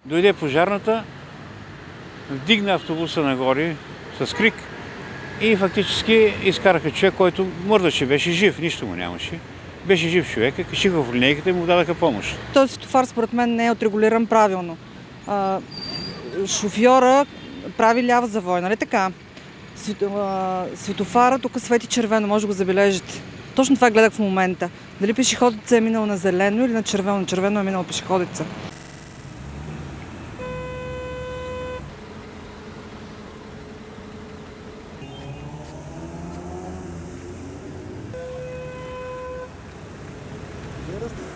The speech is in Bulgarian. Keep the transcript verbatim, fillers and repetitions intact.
Дойде пожарната, вдигна автобуса нагоре с крик и фактически изкараха човек, който мърдаше, беше жив, нищо му нямаше. Беше жив човека, качиха в линейката и му дадаха помощ. Този светофар според мен не е отрегулиран правилно. А, шофьора прави лява завой, нали така? Светофара тук свети червено, може да го забележите. Точно това гледах в момента. Дали пешеходеца е минал на зелено или на червено? На червено е минал пешеходеца. Вие да сте